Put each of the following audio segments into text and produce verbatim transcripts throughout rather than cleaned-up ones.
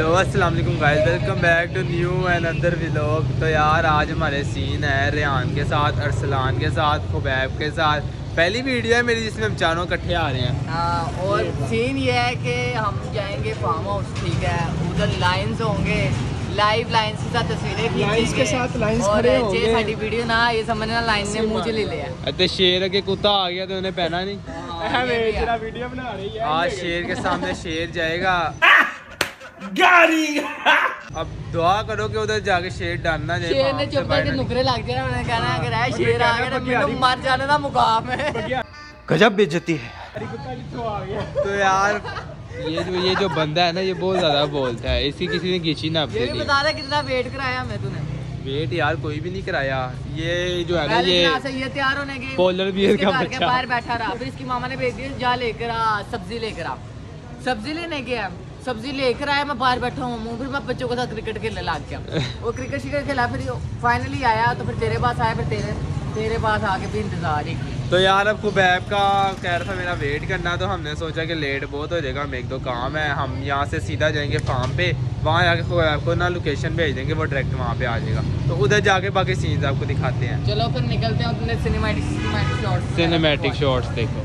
Hello अस्सलाम वालेकुम guys, welcome back to new and other vlog. तो यार आज हमारे सीन है रेहान के साथ, अरसलान के साथ, खुबैब के साथ। पहली वीडियो है मेरी जिसमें हम चारों इकट्ठे आ रहे हैं। हाँ, और सीन ये है कि हम जाएंगे फार्म हाउस, ठीक है। उधर लाइन्स होंगे, लाइव लाइन्स के साथ तस्वीरें लाइन्स के साथ लाइन्स और खड़े होंगे। जे साडी वीडियो ना ये समझना लाइन ने मुझे ले लिया। अरे शेर के कुत्ता आ गया तो उन्हें पहना नहीं। हाँ, ये भी है। वीडियो बना रही है। आज शेर के सामने शेर जाएगा। गाड़ी अब दुआ करो कि उधर जाके शेर डालना जाए। शेर ने चुप करके नुकरे लग जाए, उन्होंने कहना अगर है शेर आ गया तो मैंने मर जाने का मुकाम है। गजब बेइज्जती है। कुत्ता कित्थों आ गया। तो यार ये जो ये जो बंदा है ना, ये बहुत ज्यादा बोलता है। इसकी किसी ने खींची ना ये भी बता रहा कितना वेट कराया मैं तूने। वेट यार कोई भी नहीं कराया। ये जो है ना, पहले ये यहाँ से ये तैयार होने के पोलर बियर इसके का घर के बच्चा। बाहर बैठा रहा, फिर इसकी मामा ने भेज दिया जा लेकर आ सब्जी लेकर आ। सब्जी लेने गया, सब्जी लेकर आया, मैं बाहर बैठा हूँ, फिर मैं बच्चों के साथ क्रिकेट खेलने लग गया। वो क्रिकेट शिकेट खेला, फिर फाइनली आया तो फिर तेरे पास आया, फिर तेरे तेरे पास आके भी इंतजार ही किया। तो यार अब खुबैब का कह रहा था मेरा वेट करना, तो हमने सोचा कि लेट बहुत हो जाएगा, हम एक दो काम है। हम यहाँ से सीधा जाएंगे फार्म पे, वहाँ जाके खुबैब को ना लोकेशन भेज देंगे, वो डायरेक्ट वहाँ पे आ जाएगा। तो उधर जाके बाकी सीन्स आपको दिखाते हैं। चलो फिर निकलते हैं अपने cinematic cinematic shots cinematic shots देखो।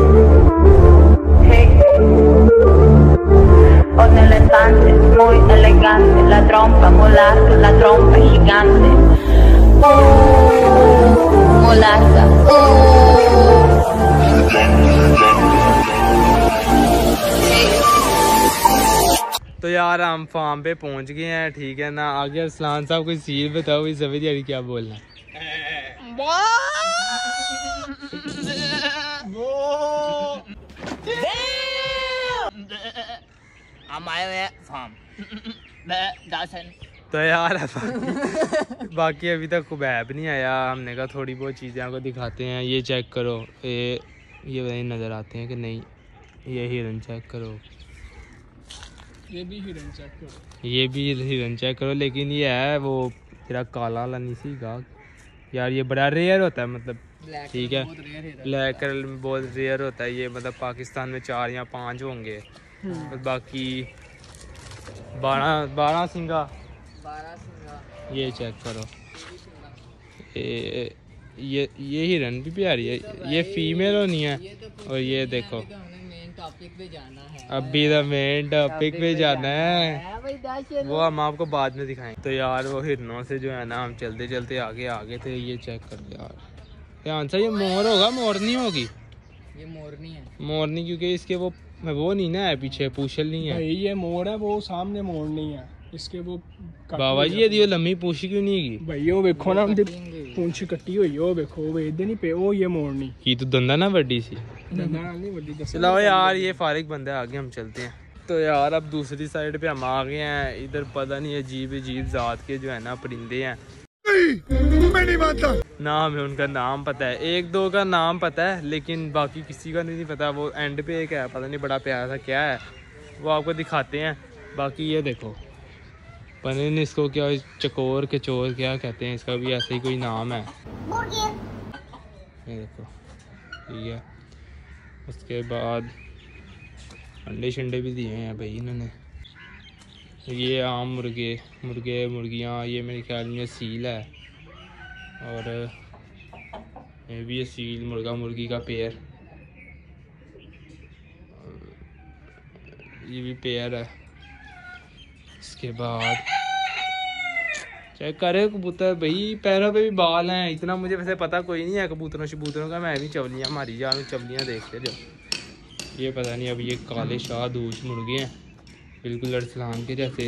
O nell'estante, muy elegante, la trompa mulata, la trompa gigante. Uh, mulata, तो यार हम फार्म पे पहुँच गए हैं, ठीक है ना। आगे अरसलान साहब कोई सीन बताओ, इस समझ यार क्या बोलना है। हम आए हुए हैं फार्म। तो यार बाकी अभी तक खुबैब नहीं आया। हमने कहा थोड़ी बहुत चीज़ें आपको दिखाते हैं। ये चेक करो, ये ये बताइए नज़र आते हैं कि नहीं। ये हिरन चेक करो, ये भी हिरन चेक करो। ये भी हिरन चेक करो। लेकिन ये है वो तेरा काला वाला नहीं सीगा यार, ये बड़ा रेयर होता है, मतलब ठीक है। ब्लैक कलर में बहुत रेयर होता है ये, मतलब पाकिस्तान में चार या पाँच होंगे। और बाकी बारह बारह सिंगा ये चेक करो। ये ये ये हिरन भी प्यारी है, ये फीमेल होनी है। और ये देखो टॉपिक पे जाना है, अभी द मेन टॉपिक पे जाना है, वो हम आपको बाद में दिखाएंगे। तो यार वो हिरनों से जो है ना, हम चलते चलते आगे आगे थे। ये चेक कर यार, ध्यान से। ये मोर होगा, मोरनी होगी। ये मोरनी है, मोरनी, क्योंकि इसके वो वो नहीं ना है, पीछे पूछल नहीं है। भाई ये मोर है, वो सामने मोर नहीं है इसके। वो बाबा जी ये लम्बी पूछी क्यों नहीं है? भाई वो देखो ना, उनकी पूंछ कट्टी हुई है, वो देखो वो इधर नहीं पे, वो ये मोरनी की तो दंदा ना बड़ी सी। नहीं बड़ी दस। चलो यार ये फारिग बंदा है, आगे हम चलते हैं। तो यार अब दूसरी साइड पे हम आ गए हैं। इधर पता नहीं अजीब अजीब जात के जो है ना परिंदे हैं। मैं नहीं मानता ना, हमें उनका नाम पता है, एक दो का नाम पता है, लेकिन बाकी किसी का नहीं पता। वो एंड पे एक है, पता नहीं बड़ा प्यारा सा क्या है, वो आपको दिखाते हैं। बाकी ये देखो, पता नहीं इसको क्या चकोर के चोर क्या कहते हैं, इसका भी ऐसा ही कोई नाम है। ये देखो, ठीक है। उसके बाद अंडे शंडे भी दिए हैं भाई इन्होंने। ये आम मुर्गे मुर्गे मुर्गियाँ, ये मेरे ख्याल में सील है। और ये भी है सील, मुर्गा मुर्गी का पेयर। ये भी पेयर है। इसके बाद चेक करे कबूतर, भाई पैरों पे भी बाल हैं। इतना मुझे वैसे पता कोई नहीं है कबूतरों शबूतरों का, मैं भी चवलियाँ मारी जा रहा हूँ, चवलियाँ देखते जो। ये पता नहीं, अब ये काले शाह दूश मुर्गे हैं, बिल्कुल अरसलान के जैसे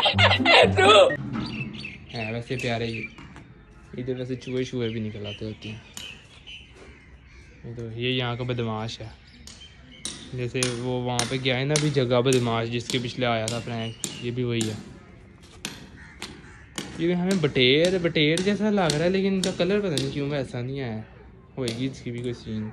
हैं, वैसे प्यारे। ये इधर वैसे चूहे शूहे भी निकल आते होते हैं। ये तो ये यहाँ का बदमाश है, जैसे वो वहाँ पे गया है ना अभी जगह बदमाश, जिसके पिछले आया था प्रैंक, ये भी वही है। ये हमें बटेर बटेर जैसा लग रहा है, लेकिन इनका कलर पता नहीं क्यों वैसा नहीं आया। होएगी इसकी भी कोई सीन।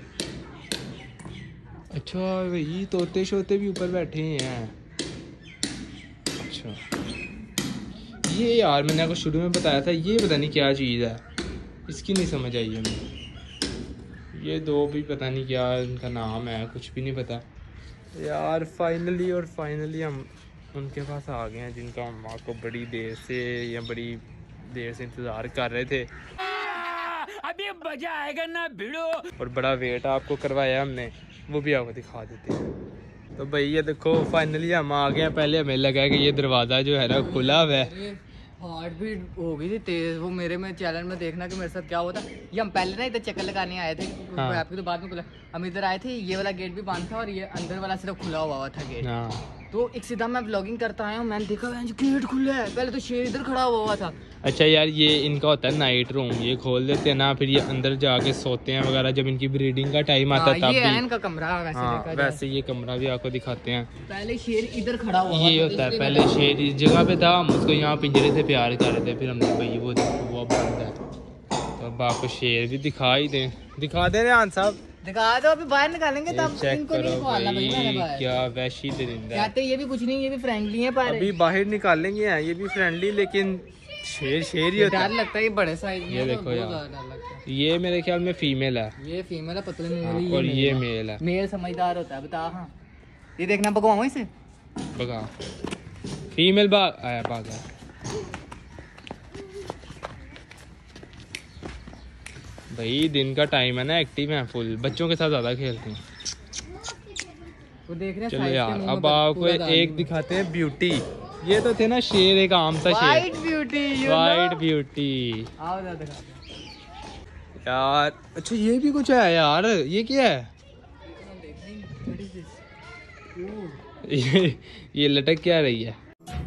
अच्छा भाई तोते शोते भी ऊपर बैठे हैं। अच्छा ये यार मैंने आपको शुरू में बताया था, ये पता नहीं क्या चीज़ है, इसकी नहीं समझ आई हमें। ये दो भी पता नहीं क्या इनका नाम है, कुछ भी नहीं पता यार। फाइनली और फाइनली हम उनके पास आ गए हैं जिनका हम आपको बड़ी देर से या बड़ी देर से इंतज़ार कर रहे थे। अभी मजा आएगा ना भिड़ो। और बड़ा वेट आपको करवाया हमने, वो भी आपको दिखा देते हैं। तो भाई ये देखो फाइनली हम आ गए हैं। पहले हमें लगा कि ये दरवाज़ा जो है ना खुला हुआ है। हार्ट बीट हो गई थी तेज। वो मेरे में चैनल में देखना कि मेरे साथ क्या होता। ये हम पहले ना इधर चक्कर लगाने आए थे। हाँ। आपकी तो बाद में खुला। हम इधर आए थे, ये वाला गेट भी बंद था और ये अंदर वाला सिर्फ खुला हुआ हुआ था गेट। हाँ। तो एक सीधा मैं व्लॉगिंग करता आया हूँ, मैंने देखा गेट खुला है। पहले तो शेर इधर खड़ा हुआ हुआ था। अच्छा यार ये इनका होता है नाइट रूम, ये खोल देते हैं ना, फिर ये अंदर जाके सोते हैं वगैरह जब इनकी ब्रीडिंग का टाइम आता है हाँ, तब ये है भी। इनका कमरा वैसे हाँ, देखा जाए। वैसे ये कमरा भी आपको दिखाते हैं। पहले शेर इधर खड़ा हुआ ये होता है, पहले शेर इस जगह पे था, हम उसको यहाँ पिंजरे से प्यार कर रहे थे, फिर हमने भाई वो देखो वो बंद है। तो अब आपको शेर भी दिखा ही दें, दिखा दे रेहान साहब, दिखा दो। अभी बाहर निकालेंगे तब चेक इनको करो नहीं निकालना भाई भैया मैंने बाहर। क्या वैशी दरिंदा है। कहते ये भी कुछ नहीं, ये भी फ्रेंडली है पर अभी बाहर निकालेंगे हैं, ये भी फ्रेंडली, लेकिन शेर शेर ही होता डर है। लगता है ये बड़े साइज में। ये तो देखो बहुत यार। ज्यादा डर लगता है। ये मेरे ख्याल में फीमेल है ये फीमेल है, पतले मुंह हाँ, वाली। और ये मेल मेल है। मेल समझदार होता है, बता। हाँ ये देखना, भगवाओ इसे। बगा फीमेल भाग आया भागा। भाई दिन का टाइम है ना, एक्टिव है फुल, बच्चों के साथ ज्यादा खेलते हैं। वो देख रहे हैं चलो size के यार मुंह में अब आपको पूरा दाग एक हुआ। दिखाते हैं ब्यूटी। ये तो थे ना शेर, एक आम सा शेर, White beauty, you white know? Beauty आओ जरा दिखा दो। यार। अच्छा ये भी कुछ है यार, ये क्या है? What is this? Ooh. ये ये लटक क्या रही है?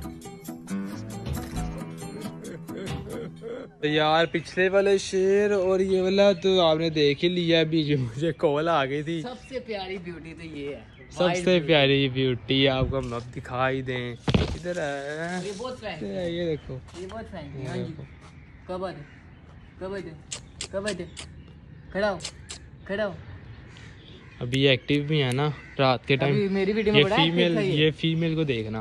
तो यार पिछले वाले शेर और ये वाला तो आपने देख ही लिया। अभी जो मुझे कॉल आ गई थी, सबसे प्यारी ब्यूटी तो ये है। सबसे प्यारी ब्यूटी आपको हम अब दिखा ही दें। इधर है, ये बहुत फ्रेंडली ये ये देखो, ये बहुत फ्रेंडली। हाँ जी, कब आ दे कब आ दे कब आ दे खड़ा हो खड़ा हो। अभी ये एक्टिव भी है ना रात के अभी टाइम। मेरी वीडियो में ये बड़ा active फीमेल, था ये। ये फीमेल को देखना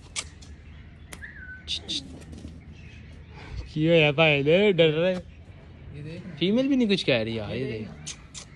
क्यों है भाई, ले डर रहे। ये देख ना। फीमेल भी नहीं कुछ कह रही यार, ये देख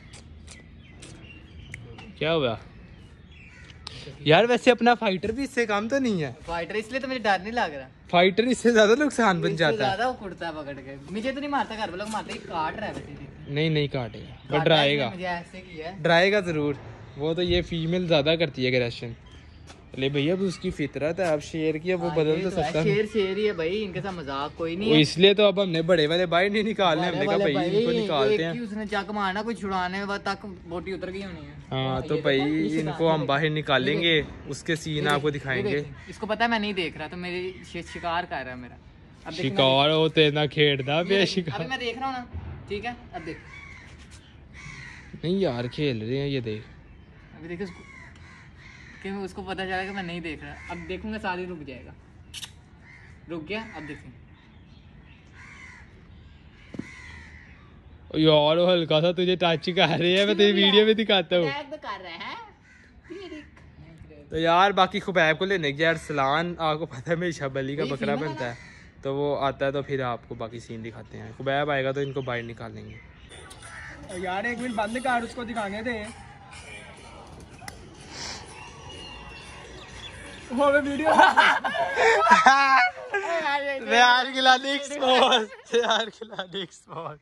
क्या हुआ यार। वैसे अपना फाइटर भी इससे काम तो नहीं है। फाइटर इसलिए तो मुझे डर नहीं लग रहा। फाइटर इससे ज्यादा नुकसान बन इससे जाता है। ज्यादा वो कुड़ता है पकड़ के। मुझे तो नहीं मारता, घर वालों को मारता है। ये काट रहा है वैसे देख। नहीं नहीं काटेगा, काटा बट डराएगा, इसने मुझे ऐसे किया है। डराएगा जरूर। वो तो ये फीमेल ज्यादा करती है एग्रेशन। ले भैया अब उसकी फितरत है, अब शेर की अब वो हाँ, बदल ये तो तो है, सकता है। शेर शेर ही है भाई, इनके साथ मजाक कोई नहीं वो है। इसलिए तो अब हमने बड़े वाले बाहर नहीं निकालने, हमने कहा वाले भाई इनको भाई, निकालते एक हैं। ही उसने चक मारना, कोई छुड़ाने वक्त तक बोटी उतर गई होनी है। हाँ तो ये भाई देखो, ये इनको शिकार हम है। बाहर निकालेंगे, उसके ये सीन देख, आपको ये दिखाएंगे। देख, इसको पता है मैं नहीं देख रहा, तो मेरे शि- शिकार कर रहा है मेरा। अब देख, मैं- शिकार होते ना खेड़दा ये पे देख, शिकार। अभी मैं देख रहा हूँ ना, ठीक है। अब देख, नहीं यार खेल रहे हैं, ये देख। अभी देख उसको, कि मैं उसको पता चला कि मैं नहीं देख रहा। अब देखूंगा साथ ही रुक जाएगा। रुक गया, अब देखें। यार वो हल्का सा तुझे टच कर रहे हैं, मैं तेरी वीडियो में दिखाता हूँ। तो कर रहे हैं। तो यार बाकी खुबैब को लेने गया अरसलान, आपको पता है मेरी शबली का ये बकरा फीमेल है बनता है, तो वो आता है तो फिर आपको बाकी सीन दिखाते हैं। खुबैब आएगा तो इनको बाहर निकालेंगे। यार एक मिनट बंद कर, उसको दिखाने दे। वो वीडियो यार खिलाने एक्सपोज, यार खिलाने एक्सपोज।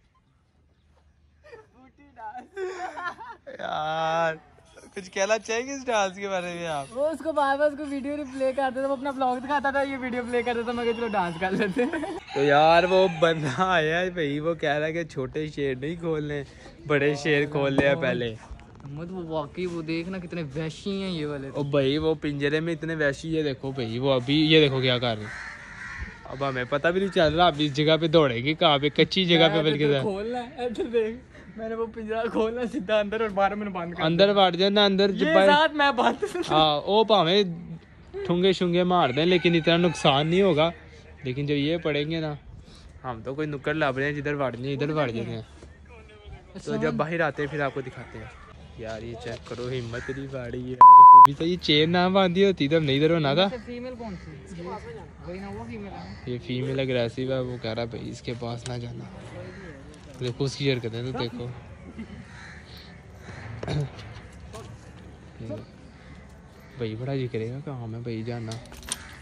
यार कुछ कहना चाहेंगे इस डांस के बारे में आप? वो उसको बार बार उसको वीडियो प्ले करता था, वो अपना ब्लॉग दिखाता था, ये वीडियो प्ले करता था। मैं कहा चलो डांस कर लेते हैं। तो यार वो बंदा आया है भाई, वो कह रहा है कि छोटे शेर नहीं खोलने, बड़े शेर खोल ले पहले। मत वो वाकई वो देखना कितने वैशी हैं ये वाले। और भाई वो पिंजरे में इतने वैसी है, देखो भाई वो अभी ये देखो क्या कर रहे हैं। अब हमें पता भी नहीं चल रहा अभी इस जगह पे दौड़ेगी कहाँ पे, कच्ची जगह पे बल्कि खोलना है। इधर देख, मैंने वो पिंजरा खोलना सीधा अंदर और बारह मिनट बंद कर अंदर बढ़ जाना, अंदर ये जब साथ मैं बात हाँ वो भावे ठुंगे शुंगे मार दें लेकिन इतना नुकसान नहीं होगा। लेकिन जब ये पड़ेंगे ना, हम तो कोई नुक्कड़ लाभ रहे हैं, जिधर बढ़ने इधर बढ़ जाते हैं। तो जब बाहर आते हैं फिर आपको दिखाते हैं। यार ये चेक करो, हिम्मत नहीं बाड़ी है अभी तो। ये चेन ना बांधी होती तब नहीं इधर होना था। फीमेल कौन सी? वही ना, वो फीमेल है। ये फीमेल अग्रेसिव है, वो कह रहा है भाई इसके पास ना जाना। देखो उसकी हरकतें तो देखो। भाई बड़ा जी करेगा कहाँ में भाई जाना।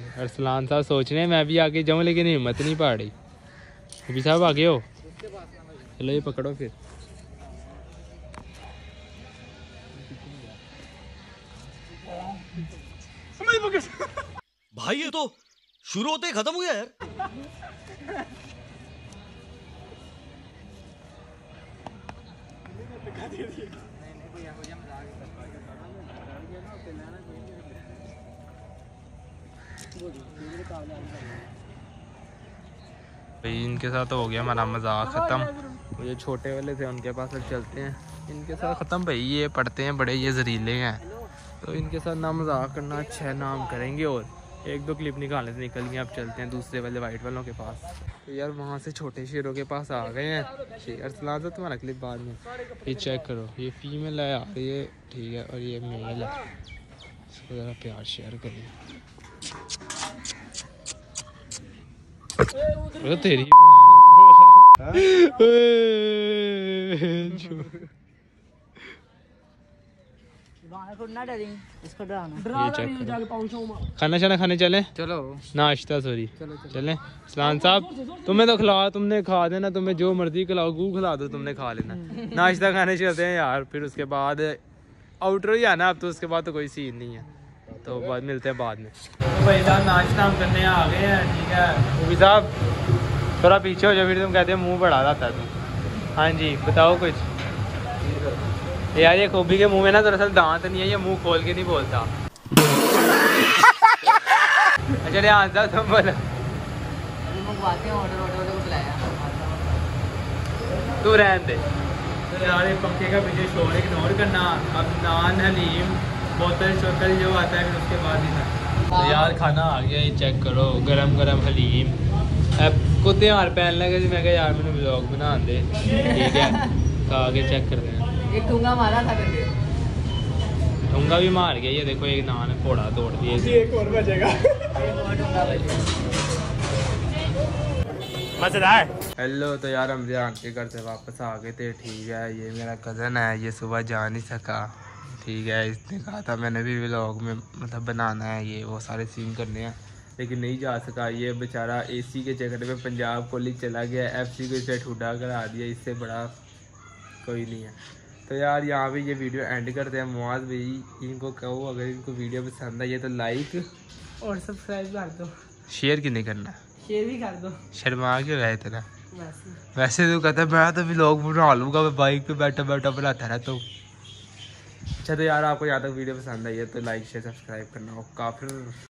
अरसलान साहब सोच रहे हैं मैं भी आगे जाऊँ, लेकिन हिम्मत नहीं पा रही। अभी साहब आगे हो, चलो ये पकड़ो फिर। भाई ये तो शुरू होते ही खत्म हो गया यार। भाई इनके साथ तो हो गया हमारा मजाक ख़त्म। ये छोटे वाले थे उनके पास अब चलते हैं, इनके साथ ख़त्म। भाई ये पढ़ते हैं बड़े, ये जहरीले हैं, तो इनके साथ ना मजाक करना अच्छा है, नाम करेंगे। और एक दो क्लिप निकालने से निकल गए, अब चलते हैं दूसरे वाले वाइट वालों के पास। तो यार वहाँ से छोटे शेरों के पास आ गए हैं। शेर अरसलान, तुम्हारा क्लिप बाद में। ये चेक करो, ये फीमेल है यार, ये ठीक है, और ये मेल है। इसको ज़रा प्यार शेयर करिए। वो तेरी इसको डराना। ये चेक करो। खाना शाना खाने चले, चलो नाश्ता सॉरी चले। सलान साहब तुम्हें तो खिला, तुमने खा देना, तुम्हें जो मर्जी खिलाओ, गू खिला दो, तुमने खा लेना। नाश्ता खाने चलते हैं यार, फिर उसके बाद आउटर ही आना। अब तो उसके बाद तो कोई सीन नहीं है, तो बाद मिलते हैं बाद में। तो भाई साहब नाश्ता हम करने आ गए हैं, ठीक है। मूवी साहब थोड़ा पीछे हो जाओ, फिर तुम कहते हो मुंह बढ़ा जाता है तुम। हाँ जी बताओ कुछ। यार ये खोबी के मुंह में ना दरअसल दांत नहीं है, ये मुंह खोल के नहीं बोलता। अच्छा ध्यान से तुम बोलो। मंगवाते हैं, ऑर्डर ऑर्डर को बुलाया। तू रहने दे। तो यार ये पंखे का पीछे शोर इग्नोर करना। अब नान हलीम बोतल शोतल जो आता है, फिर उसके बाद ही ना। तो यार खाना आ गया, ये चेक करो, गरम गरम हलीम। अब कुत्ते हार पहन लगे, मैं कहा यार मैंने ब्लॉग बना दे, ठीक है। खा के चेक करते हैं। एक ठुंगा मारा था करके, ठुंगा भी मार गया। ये देखो एक नान घोड़ा तोड़ दिया। एक और बचेगा। मजेदार। हेलो, तो यार हम रियान के घर से वापस आ गए थे, ठीक है। ये मेरा कज़न है, ये सुबह जा नहीं सका, ठीक है। इसने कहा था मैंने भी व्लॉग में मतलब बनाना है, ये वो सारे सीन करने हैं, लेकिन नहीं जा सका। ये बेचारा एसी के चक्कर में पंजाब कॉलेज चला गया, एफसी को इसे ठुड्डा करा दिया, इससे बड़ा कोई नहीं है। तो यार यहाँ पे ये वीडियो एंड करते हैं। मुआज़ भाई इनको कहो अगर इनको वीडियो पसंद आई है तो लाइक और सब्सक्राइब कर दो, शेयर क्यों नहीं करना, शेयर भी कर दो। शर्मा क्यों रहे तेरा। वैसे वैसे तो कहता मैं तो व्लॉग बना लूँगा, मैं बाइक पे बैठा बैठा बनाता रहता हूँ। अच्छा तो यार आपको यहाँ तक वीडियो पसंद आई है तो लाइक शेयर सब्सक्राइब करना हो काफिर।